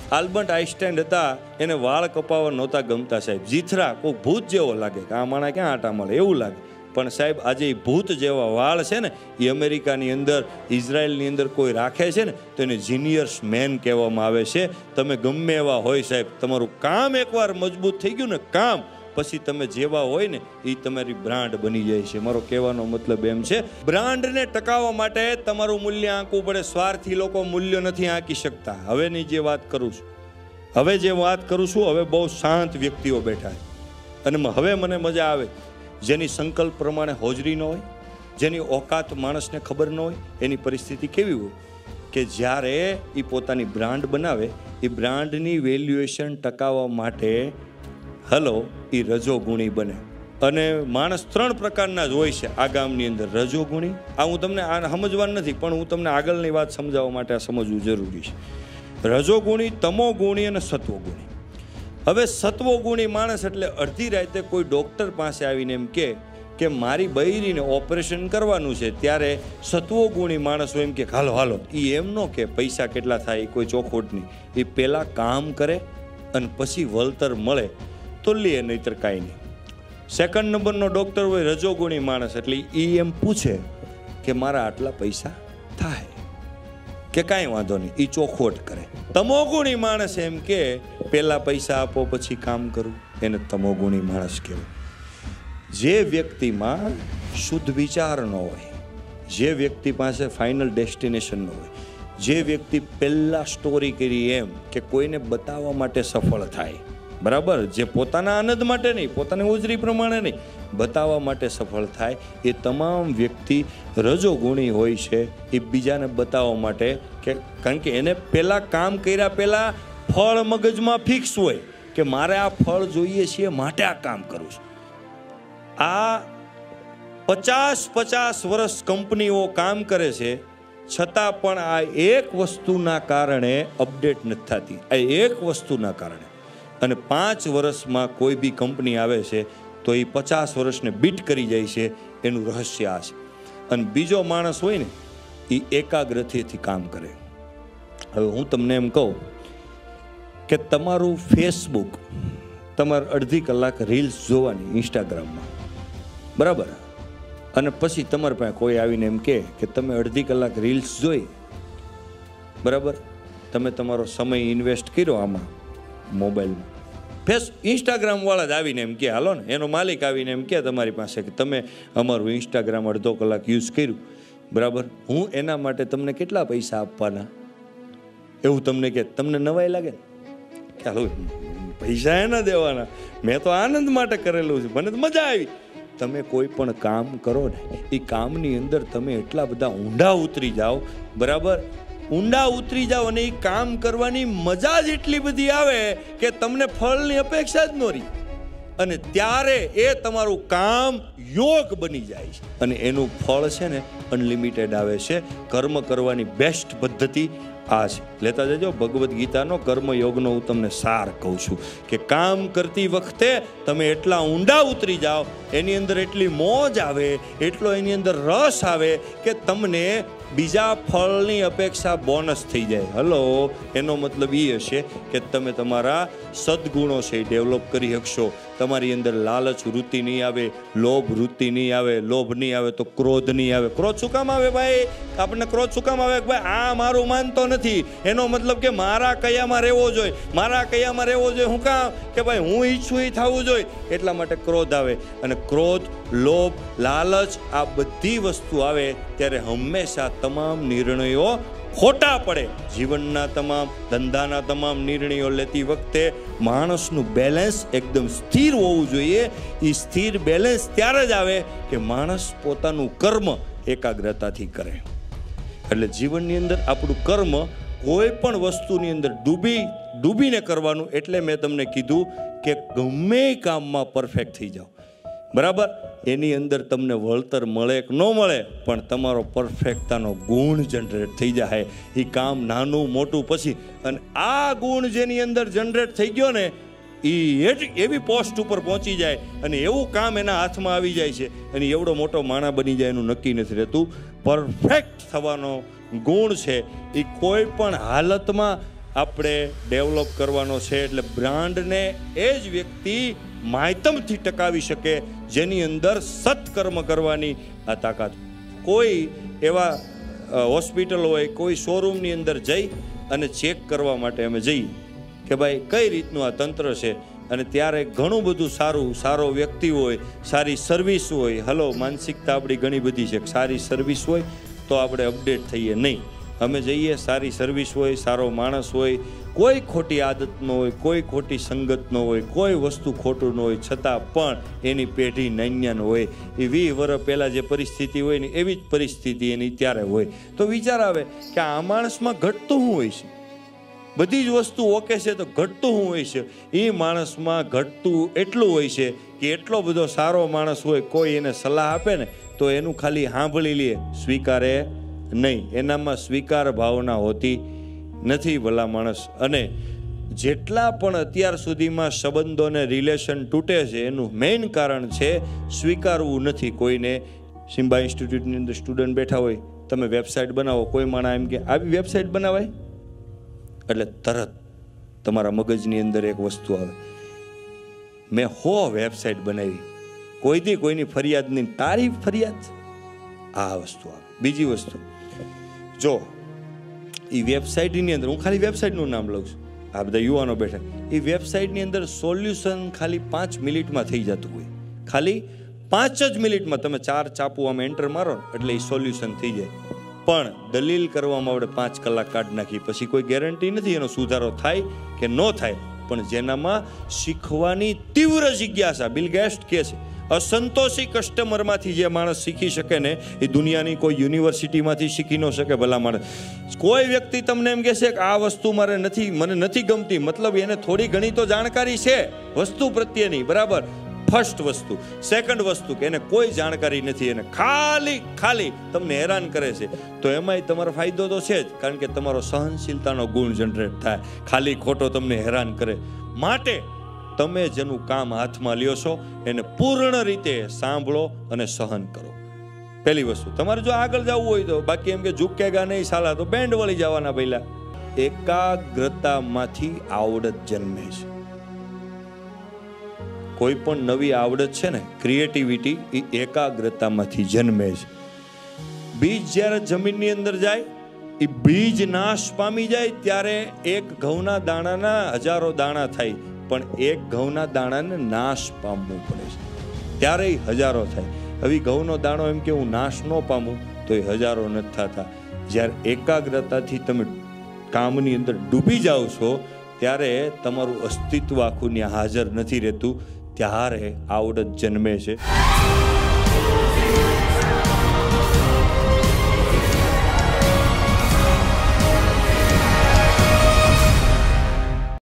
Albert Einstein હતા, એને વાળ કપાવવા નહોતા ગમતા સાહેબ. જીથરા કોઈ ભૂત જેવો લાગે કે આ માણા ક્યાં આટા મળે એવું લાગે. પણ સાહેબ આજે એ ભૂત જેવા વાળ છે ને એ અમેરિકાની અંદર, ઇઝરાયલની અંદર કોઈ રાખે છે ને તો એને જીનિયર્સ મેન કહેવામાં આવે છે. તમે ગમે એવા હોય સાહેબ, તમારું કામ એકવાર મજબૂત થઈ ગયું ને કામ, પછી તમે જેવા હોય ને એ તમારી બ્રાન્ડ બની જાય છે. મારો કહેવાનો મતલબ એમ છે, બ્રાન્ડને ટકાવવા માટે તમારું મૂલ્ય આંકવું પડે. સ્વાર્થી લોકો મૂલ્ય નથી આંકી શકતા. હવેની જે વાત કરું છું, હવે બહુ શાંત વ્યક્તિઓ બેઠા છે અને હવે મને મજા આવે. જેની સંકલ્પ પ્રમાણે હોજરી ન હોય, જેની ઓકાત માણસને ખબર ન હોય, એની પરિસ્થિતિ કેવી હોય કે જ્યારે એ પોતાની બ્રાન્ડ બનાવે, એ બ્રાન્ડની વેલ્યુએશન ટકાવવા માટે એ રજોગુણી બને. અને માણસ 3 પ્રકારના જ હોય છે આ ગામની અંદર. રજોગુણી, આ હું તમને સમજવાનું નથી, પણ હું તમને આગળની વાત સમજાવવા માટે આ સમજવું જરૂરી છે. રજોગુણી, તમોગુણી અને સત્વગુણી. હવે સત્વગુણી માણસ એટલે અડધી રાતે કોઈ ડૉક્ટર પાસે આવીને એમ કે મારી બૈરીને ઓપરેશન કરવાનું છે, ત્યારે સત્વગુણી માણસ એમ કે હાલો. એ એમ ન કે પૈસા કેટલા થાય એ કોઈ ચોખવટ નહીં. એ પહેલાં કામ કરે અને પછી વળતર મળે તો લે, નહીતર કાંઈ નહીં. સેકન્ડ નંબરનો ડૉક્ટર હોય રજોગુણી માણસ, એટલે એ એમ પૂછે કે મારા આટલા પૈસા થાય કે કાંઈ વાંધો નહીં, એ ચોખવટ કરે. તમોગુણી માણસ એમ કે પહેલાં પૈસા આપો પછી કામ કરું, એને તમોગુણી માણસ કહેવાય. જે વ્યક્તિમાં શુદ્ધ વિચાર ન હોય, જે વ્યક્તિ પાસે ફાઇનલ ડેસ્ટિનેશન ન હોય, જે વ્યક્તિ પહેલાં સ્ટોરી કરી એમ કે કોઈને બતાવવા માટે સફળ થાય, બરાબર, જે પોતાના આનંદ માટે નહીં, પોતાની ઉજરી પ્રમાણે નહીં, બતાવવા માટે સફળ થાય, એ તમામ વ્યક્તિ રજોગુણી હોય છે. એ બીજાને બતાવવા માટે કારણ કે એને પહેલાં કામ કર્યા પહેલાં ફળ મગજમાં ફિક્સ હોય કે મારે આ ફળ જોઈએ છીએ માટે આ કામ કરું છું. આ 50 વર્ષ કંપનીઓ કામ કરે છે, છતાં પણ આ એક વસ્તુના કારણે અપડેટ નથી થતી. આ એક વસ્તુના કારણે. અને 5 વર્ષમાં કોઈ બી કંપની આવે છે તો એ 50 વર્ષને બીટ કરી જાય છે. એનું રહસ્ય આ છે. અને બીજો માણસ હોય ને એ એકાગ્રતાથી કામ કરે. હવે હું તમને એમ કહું કે તમારું ફેસબુક, તમારે અડધી કલાક રીલ્સ જોવાની ઇન્સ્ટાગ્રામમાં, બરાબર, અને પછી તમારી પાસે કોઈ આવીને એમ કે તમે અડધી કલાક રીલ્સ જોઈ, બરાબર, તમે તમારો સમય ઇન્વેસ્ટ કર્યો આમાં મોબાઈલમાં. ઇન્સ્ટાગ્રામ વાળા જ આવીને એમ કે હાલો ને, એનો માલિક આવીને એમ કે તમારી પાસે કે તમે અમારું ઇન્સ્ટાગ્રામ અડધો કલાક યુઝ કર્યું, બરાબર, હું એના માટે તમને કેટલા પૈસા આપવાના, એવું તમને કે તમને નવાઈ લાગે ને કે હાલો પૈસા એના દેવાના, મેં તો આનંદ માટે કરેલું છે, મને તો મજા આવી. તમે કોઈ પણ કામ કરો ને એ કામની અંદર તમે એટલા બધા ઊંડા ઉતરી જાઓ, બરાબર, ઊંડા ઉતરી જાઓ અને એ કામ કરવાની મજા જ એટલી બધી આવે કે તમને ફળની અપેક્ષા જ ન રહી. અને ત્યારે એ તમારું કામ યોગ બની જાય છે અને એનું ફળ છે ને અનલિમિટેડ આવે છે. કર્મ કરવાની બેસ્ટ પદ્ધતિ આ છે. લેતા જજો ભગવદ્ ગીતાનો કર્મયોગનો હું તમને સાર કહું છું કે કામ કરતી વખતે તમે એટલા ઊંડા ઉતરી જાઓ, એની અંદર એટલી મોજ આવે, એટલો એની અંદર રસ આવે કે તમને બીજા ફળની અપેક્ષા બોનસ થઈ જાય. હલો, એનો મતલબ એ હશે કે તમે તમારા સદગુણો છે એ ડેવલપ કરી શકશો. તમારી અંદર લાલચ વૃત્તિ નહીં આવે, લોભ વૃત્તિ નહીં આવે. લોભ નહીં આવે તો ક્રોધ નહીં આવે. ક્રોધ શું કામ આવે ભાઈ? આપણને ક્રોધ શું કામ આવે? ભાઈ આ મારું માનતો નથી, એનો મતલબ કે મારા કયામાં રહેવો જોઈએ, મારા કયામાં રહેવો જોઈએ. શું કામ? કે ભાઈ હું ઈચ્છું એ થવું જોઈએ, એટલા માટે ક્રોધ આવે. અને ક્રોધ, લોભ, લાલચ આ બધી વસ્તુ આવે ત્યારે હંમેશા તમામ નિર્ણયો ખોટા પડે. જીવનના તમામ, ધંધાના તમામ નિર્ણયો લેતી વખતે માણસનું બેલેન્સ એકદમ સ્થિર હોવું જોઈએ. એ સ્થિર બેલેન્સ ત્યારે જ આવે કે માણસ પોતાનું કર્મ એકાગ્રતાથી કરે. એટલે જીવનની અંદર આપણું કર્મ કોઈ પણ વસ્તુની અંદર ડૂબીને કરવાનું. એટલે મેં તમને કીધું કે ગમે કામમાં પરફેક્ટ થઈ જાઓ, બરાબર, એની અંદર તમને વળતર મળે કે ન મળે, પણ તમારો પરફેક્ટતાનો ગુણ જનરેટ થઈ જાય. એ કામ નાનું મોટું પછી, અને આ ગુણ જેની અંદર જનરેટ થઈ ગયો ને એ એવી પોસ્ટ ઉપર પહોંચી જાય અને એવું કામ એના હાથમાં આવી જાય છે અને એવડો મોટો માણા બની જાય એનું નક્કી નથી રહેતું. પરફેક્ટ થવાનો ગુણ છે એ કોઈ પણ હાલતમાં આપણે ડેવલપ કરવાનો છે. એટલે બ્રાન્ડને એ જ વ્યક્તિ માધ્યમથી ટકાવી શકે જેની અંદર સત્કર્મ કરવાની આ તાકાત. કોઈ એવા હોસ્પિટલ હોય, કોઈ શોરૂમની અંદર જઈ અને ચેક કરવા માટે અમે જઈએ કે ભાઈ કઈ રીતનું આ તંત્ર છે, અને ત્યારે ઘણું બધું સારો વ્યક્તિ હોય, સારી સર્વિસ હોય. હલો, માનસિકતા આપણી ઘણી બધી છે, સારી સર્વિસ હોય તો આપણે અપડેટ થઈએ નહીં. અમે જઈએ, સારી સર્વિસ હોય, સારો માણસ હોય, કોઈ ખોટી આદત ન હોય, કોઈ ખોટી સંગત ન હોય, કોઈ વસ્તુ ખોટું ન હોય, છતાં પણ એની પેઢી નાન્યન હોય. એ 20 વર્ષ પહેલાં જે પરિસ્થિતિ હોય ને એવી જ પરિસ્થિતિ એની ત્યારે હોય. તો વિચાર આવે કે આ માણસમાં ઘટતું શું હોય છે? બધી જ વસ્તુ ઓકે છે તો ઘટતું શું હોય છે? એ માણસમાં ઘટતું એટલું હોય છે કે એટલો બધો સારો માણસ હોય, કોઈ એને સલાહ આપે ને તો એનું ખાલી સાંભળી લે, સ્વીકારે નહીં. એનામાં સ્વીકાર ભાવના હોતી નથી ભલા માણસ. અને જેટલા પણ અત્યાર સુધીમાં સંબંધોને રિલેશન તૂટે છે એનું મેઇન કારણ છે સ્વીકારવું નથી કોઈને. સિમ્બા ઇન્સ્ટિટ્યૂટની અંદર સ્ટુડન્ટ બેઠા હોય, તમે વેબસાઇટ બનાવો, કોઈ માણસ એમ કે આવી વેબસાઇટ બનાવાય, એટલે તરત તમારા મગજની અંદર એક વસ્તુ આવે, મેં વેબસાઇટ બનાવી, કોઈથી કોઈની ફરિયાદ નહીં, તારી ફરિયાદ. આ વસ્તુ આવે. બીજી વસ્તુ, જો એ વેબસાઇટની અંદર, હું ખાલી વેબસાઇટનું નામ લઉં છું, આ બધા યુવાનો બેઠા, એ વેબસાઇટની અંદર સોલ્યુશન ખાલી 5 મિનિટમાં થઈ જતું હોય. ખાલી 5 જ મિનિટમાં તમે 4 ચાપુ આમ એન્ટર મારો એટલે એ સોલ્યુશન થઈ જાય. પણ દલીલ કરવામાં આપણે 5 કલાક કાઢી નાખી, પછી કોઈ ગેરંટી નથી એનો સુધારો થાય કે ન થાય. પણ જેનામાં શીખવાની તીવ્ર જિજ્ઞાસા, બિલ ગેટ્સ કહે છે, અસંતોષી કસ્ટમરમાંથી જે માણસ શીખી શકે ને એ દુનિયાની કોઈ યુનિવર્સિટીમાંથી શીખી ન શકે ભલા માણસ. કોઈ વ્યક્તિ તમને એમ કહેશે કે આ વસ્તુ મને નથી ગમતી, મતલબ એને થોડી ઘણી તો જાણકારી છે વસ્તુ પ્રત્યેની, બરાબર. ફર્સ્ટ વસ્તુ. સેકન્ડ વસ્તુ કે એને કોઈ જાણકારી નથી, એને ખાલી તમને હેરાન કરે છે, તો એમાંય તમારો ફાયદો તો છે જ, કારણ કે તમારો સહનશીલતાનો ગુણ જનરેટ થાય. ખાલી ખોટો તમને હેરાન કરે. માટે તમે જેનું કામ હાથમાં લ્યો છો એને પૂર્ણ રીતે સાંભળો અને સહન કરો. પહેલી વસ્તુ. તમારે જો આગળ જવું હોય તો, બાકી એમ કે ઝુકેગા નહીં સાલા તો બેન્ડ વળી જવાના. પહેલા એકાગ્રતામાંથી આવડત જન્મે છે. કોઈ પણ નવી આવડત છે ને, ક્રિએટિવિટી, એ એકાગ્રતામાંથી જન્મે છે. બીજ જ્યારે જમીનની અંદર જાય, એ બીજ નાશ પામી જાય ત્યારે એક ઘઉંના દાણાના હજારો દાણા થાય, પણ એક ઘઉંના દાણાને નાશ પામવું પડે છે ત્યારે હજારો થાય. હવે ઘઉંનો દાણો એમ કે હું નાશ ન પામું તો એ હજારો નથી થતા. જ્યારે એકાગ્રતાથી તમે કામની અંદર ડૂબી જાઓ છો ત્યારે તમારું અસ્તિત્વ આખું ત્યાં હાજર નથી રહેતું, ત્યારે આવડત જન્મે છે.